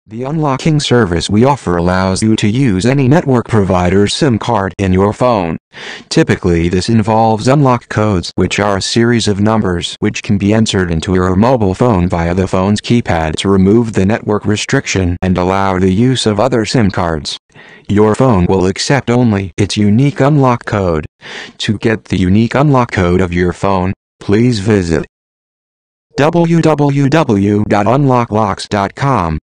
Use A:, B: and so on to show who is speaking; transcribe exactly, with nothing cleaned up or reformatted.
A: The unlocking service we offer allows you to use any network provider's SIM card in your phone. Typically, this involves unlock codes, which are a series of numbers which can be entered into your mobile phone via the phone's keypad to remove the network restriction and allow the use of other SIM cards. Your phone will accept only its unique unlock code. To get the unique unlock code of your phone, please visit w w w dot unlock locks dot com.